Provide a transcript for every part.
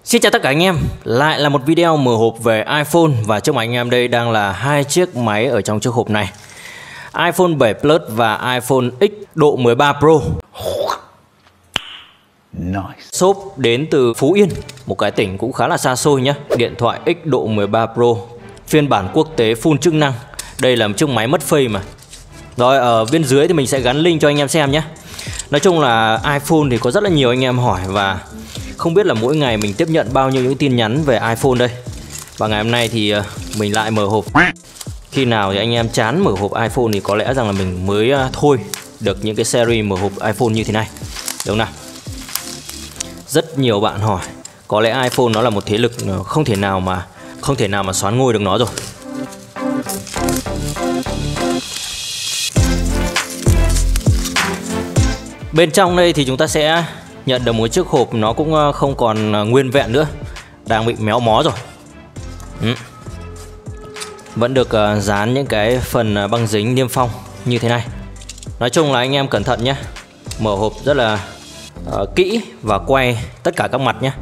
Xin chào tất cả anh em, lại là một video mở hộp về iPhone. Và trước mặt anh em đây đang là hai chiếc máy ở trong chiếc hộp này, iPhone 7 Plus và iPhone X độ 13 Pro. Nice. Shop đến từ Phú Yên, một cái tỉnh cũng khá là xa xôi nhé. Điện thoại X độ 13 Pro, phiên bản quốc tế full chức năng. Đây là một chiếc máy mất phây mà. Rồi ở bên dưới thì mình sẽ gắn link cho anh em xem nhé. Nói chung là iPhone thì có rất là nhiều anh em hỏi và không biết là mỗi ngày mình tiếp nhận bao nhiêu những tin nhắn về iPhone đây. Và ngày hôm nay thì mình lại mở hộp. Khi nào thì anh em chán mở hộp iPhone thì có lẽ rằng là mình mới thôi được những cái series mở hộp iPhone như thế này, đúng nào? Rất nhiều bạn hỏi, có lẽ iPhone nó là một thế lực không thể nào mà soán ngôi được nó rồi. Bên trong đây thì chúng ta sẽ nhận được một chiếc hộp, nó cũng không còn nguyên vẹn nữa, đang bị méo mó rồi. Vẫn được dán những cái phần băng dính niêm phong như thế này. Nói chung là anh em cẩn thận nhé, mở hộp rất là kỹ và quay tất cả các mặt nhé.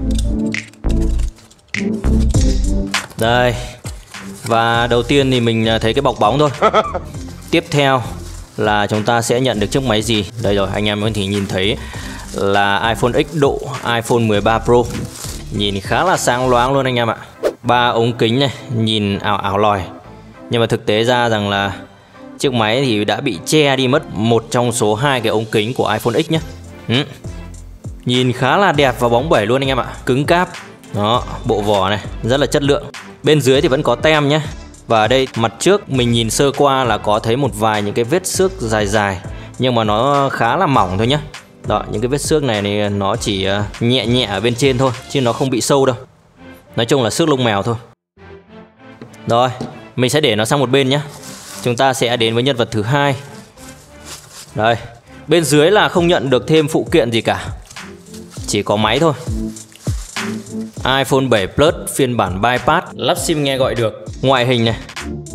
Đây, và đầu tiên thì mình thấy cái bọc bóng thôi. Tiếp theo là chúng ta sẽ nhận được chiếc máy gì. Đây rồi, anh em có thể nhìn thấy là iPhone X độ iPhone 13 Pro. Nhìn khá là sáng loáng luôn anh em ạ. 3 ống kính này, nhìn ảo ảo lòi. Nhưng mà thực tế ra rằng là chiếc máy thì đã bị che đi mất một trong số 2 cái ống kính của iPhone X nhé. Nhìn khá là đẹp và bóng bẩy luôn anh em ạ. Cứng cáp. Đó, bộ vỏ này rất là chất lượng. Bên dưới thì vẫn có tem nhé. Và ở đây mặt trước mình nhìn sơ qua là có thấy một vài những cái vết xước dài dài, nhưng mà nó khá là mỏng thôi nhé. Đó, những cái vết xước này thì nó chỉ nhẹ nhẹ ở bên trên thôi, chứ nó không bị sâu đâu. Nói chung là xước lông mèo thôi. Rồi, mình sẽ để nó sang một bên nhé. Chúng ta sẽ đến với nhân vật thứ hai. Đây, bên dưới là không nhận được thêm phụ kiện gì cả, chỉ có máy thôi. iPhone 7 Plus phiên bản bypass, lắp sim nghe gọi được. Ngoại hình này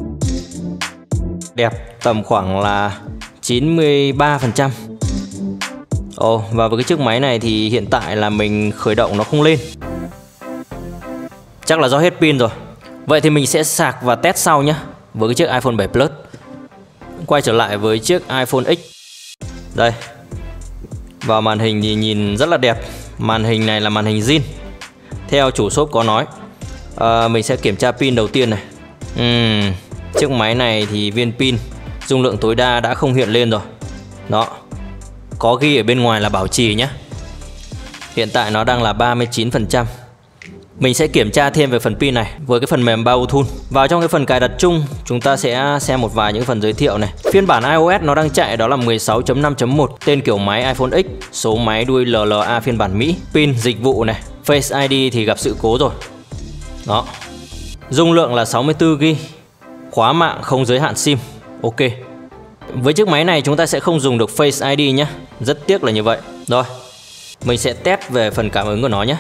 đẹp, tầm khoảng là 93%. Và với cái chiếc máy này thì hiện tại là mình khởi động nó không lên, chắc là do hết pin rồi. Vậy thì mình sẽ sạc và test sau nhé, với cái chiếc iPhone 7 Plus. Quay trở lại với chiếc iPhone X. Đây, vào màn hình thì nhìn rất là đẹp. Màn hình này là màn hình zin, theo chủ shop có nói. Mình sẽ kiểm tra pin đầu tiên này. Chiếc máy này thì viên pin dung lượng tối đa đã không hiện lên rồi. Đó, có ghi ở bên ngoài là bảo trì nhé. Hiện tại nó đang là 39%. Mình sẽ kiểm tra thêm về phần pin này với cái phần mềm Bluetooth. Vào trong cái phần cài đặt chung, chúng ta sẽ xem một vài những phần giới thiệu này. Phiên bản iOS nó đang chạy đó là 16.5.1, tên kiểu máy iPhone X, số máy đuôi LLA phiên bản Mỹ. Pin dịch vụ này, Face ID thì gặp sự cố rồi. Đó, dung lượng là 64GB, khóa mạng không giới hạn sim. Ok. Với chiếc máy này chúng ta sẽ không dùng được Face ID nhé, rất tiếc là như vậy. Rồi, mình sẽ test về phần cảm ứng của nó nhé.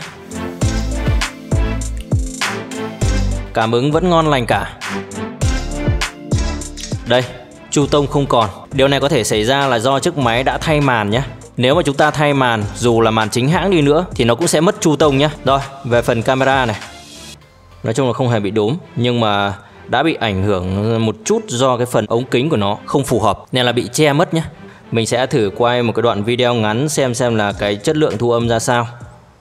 Cảm ứng vẫn ngon lành cả. Đây, chu tông không còn. Điều này có thể xảy ra là do chiếc máy đã thay màn nhé. Nếu mà chúng ta thay màn, dù là màn chính hãng đi nữa thì nó cũng sẽ mất chu tông nhé. Rồi, về phần camera này, nói chung là không hề bị đốm, nhưng mà đã bị ảnh hưởng một chút do cái phần ống kính của nó không phù hợp nên là bị che mất nhé. Mình sẽ thử quay một cái đoạn video ngắn xem là cái chất lượng thu âm ra sao.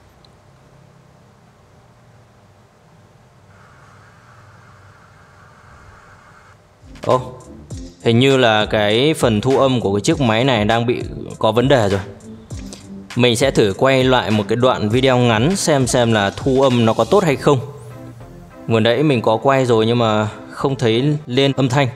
Hình như là cái phần thu âm của cái chiếc máy này đang bị có vấn đề rồi. Mình sẽ thử quay lại một cái đoạn video ngắn xem là thu âm nó có tốt hay không. Vừa nãy mình có quay rồi nhưng mà không thấy lên âm thanh.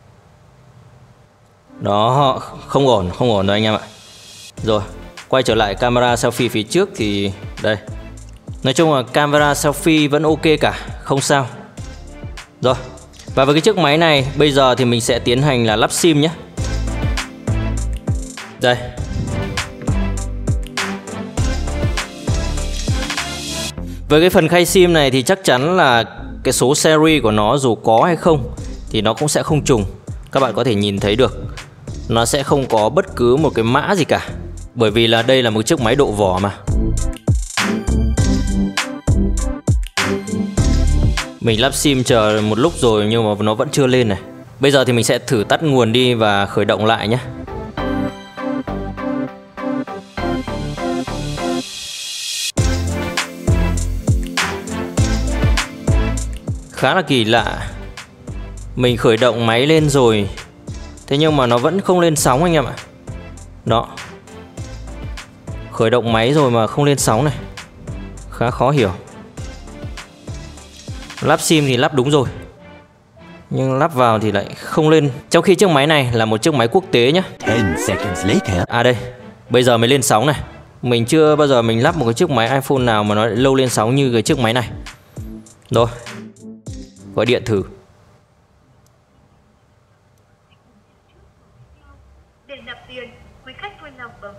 Đó, không ổn rồi anh em ạ. Rồi, quay trở lại camera selfie phía trước thì đây. Nói chung là camera selfie vẫn ok cả, không sao. Rồi, và với cái chiếc máy này bây giờ thì mình sẽ tiến hành là lắp sim nhé. Đây. Với cái phần khay sim này thì chắc chắn là cái số series của nó dù có hay không thì nó cũng sẽ không trùng. Các bạn có thể nhìn thấy được, nó sẽ không có bất cứ một cái mã gì cả, bởi vì là đây là một chiếc máy độ vỏ mà. Mình lắp sim chờ một lúc rồi nhưng mà nó vẫn chưa lên này. Bây giờ thì mình sẽ thử tắt nguồn đi và khởi động lại nhé. Khá là kỳ lạ. Mình khởi động máy lên rồi, thế nhưng mà nó vẫn không lên sóng anh em ạ. Đó. Khởi động máy rồi mà không lên sóng này. Khá khó hiểu. Lắp sim thì lắp đúng rồi, nhưng lắp vào thì lại không lên. Trong khi chiếc máy này là một chiếc máy quốc tế nhé. 10 seconds later. À đây, bây giờ mới lên sóng này. Mình chưa bao giờ mình lắp một cái chiếc máy iPhone nào mà nó lại lâu lên sóng như cái chiếc máy này. Rồi, gọi điện thử. Để nạp tiền, quý khách vui lòng bấm.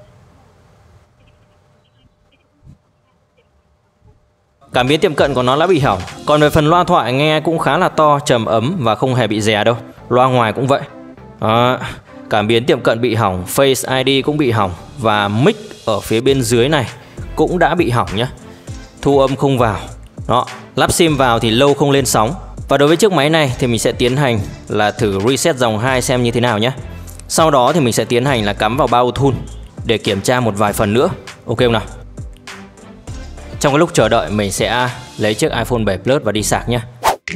Cảm biến tiệm cận của nó đã bị hỏng. Còn về phần loa thoại nghe cũng khá là to, trầm ấm và không hề bị rè đâu. Loa ngoài cũng vậy. Đó. Cảm biến tiệm cận bị hỏng, Face ID cũng bị hỏng. Và mic ở phía bên dưới này cũng đã bị hỏng nhé. Thu âm không vào. Đó. Lắp sim vào thì lâu không lên sóng. Và đối với chiếc máy này thì mình sẽ tiến hành là thử reset dòng 2 xem như thế nào nhé. Sau đó thì mình sẽ tiến hành là cắm vào bao tool để kiểm tra một vài phần nữa. Ok không nào? Trong cái lúc chờ đợi mình sẽ lấy chiếc iPhone 7 Plus và đi sạc nhé.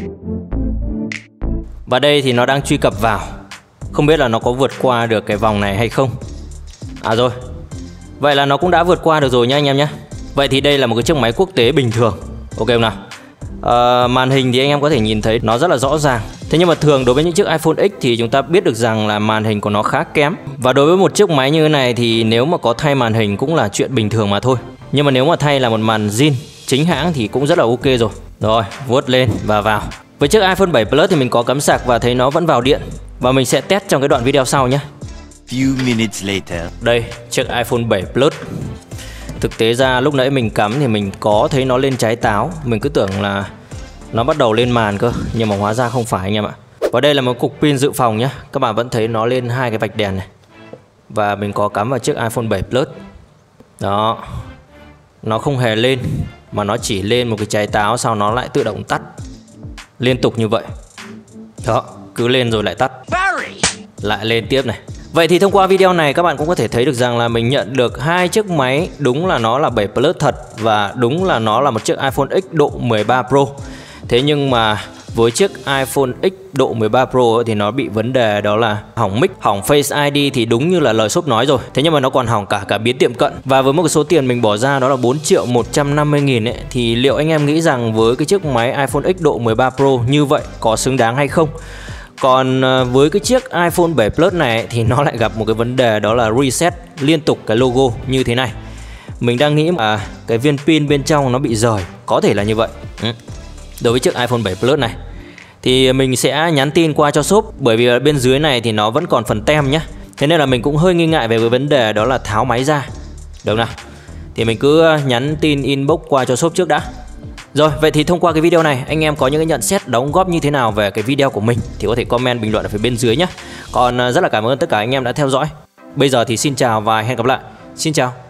Và đây thì nó đang truy cập vào. Không biết là nó có vượt qua được cái vòng này hay không. À rồi. Vậy là nó cũng đã vượt qua được rồi nha anh em nhé. Vậy thì đây là một cái chiếc máy quốc tế bình thường. Ok không nào? Màn hình thì anh em có thể nhìn thấy nó rất là rõ ràng. Thế nhưng mà thường đối với những chiếc iPhone X thì chúng ta biết được rằng là màn hình của nó khá kém. Và đối với một chiếc máy như thế này thì nếu mà có thay màn hình cũng là chuyện bình thường mà thôi. Nhưng mà nếu mà thay là một màn zin chính hãng thì cũng rất là ok rồi. Rồi, vuốt lên và vào. Với chiếc iPhone 7 Plus thì mình có cắm sạc và thấy nó vẫn vào điện. Và mình sẽ test trong cái đoạn video sau nhé. Few minutes later. Đây, chiếc iPhone 7 Plus. Thực tế ra lúc nãy mình cắm thì mình có thấy nó lên trái táo. Mình cứ tưởng là nó bắt đầu lên màn cơ, nhưng mà hóa ra không phải anh em ạ. Và đây là một cục pin dự phòng nhé. Các bạn vẫn thấy nó lên hai cái vạch đèn này. Và mình có cắm vào chiếc iPhone 7 Plus. Đó. Nó không hề lên, mà nó chỉ lên một cái trái táo, sau nó lại tự động tắt liên tục như vậy. Đó, cứ lên rồi lại tắt, lại lên tiếp này. Vậy thì thông qua video này các bạn cũng có thể thấy được rằng là mình nhận được hai chiếc máy. Đúng là nó là 7 Plus thật, và đúng là nó là một chiếc iPhone X độ 13 Pro. Thế nhưng mà với chiếc iPhone X độ 13 Pro thì nó bị vấn đề đó là hỏng mic, hỏng Face ID thì đúng như là lời shop nói rồi. Thế nhưng mà nó còn hỏng cả cảm biến tiệm cận. Và với một cái số tiền mình bỏ ra đó là 4.150.000 ấy, thì liệu anh em nghĩ rằng với cái chiếc máy iPhone X độ 13 Pro như vậy có xứng đáng hay không? Còn với cái chiếc iPhone 7 Plus này thì nó lại gặp một cái vấn đề đó là reset liên tục cái logo như thế này. Mình đang nghĩ mà cái viên pin bên trong nó bị rời, có thể là như vậy. Đối với chiếc iPhone 7 Plus này thì mình sẽ nhắn tin qua cho shop, bởi vì ở bên dưới này thì nó vẫn còn phần tem nhé. Thế nên là mình cũng hơi nghi ngại về cái vấn đề đó là tháo máy ra. Được nào? Thì mình cứ nhắn tin inbox qua cho shop trước đã. Rồi, vậy thì thông qua cái video này anh em có những cái nhận xét đóng góp như thế nào về cái video của mình thì có thể comment bình luận ở phía bên dưới nhé. Còn rất là cảm ơn tất cả anh em đã theo dõi. Bây giờ thì xin chào và hẹn gặp lại. Xin chào.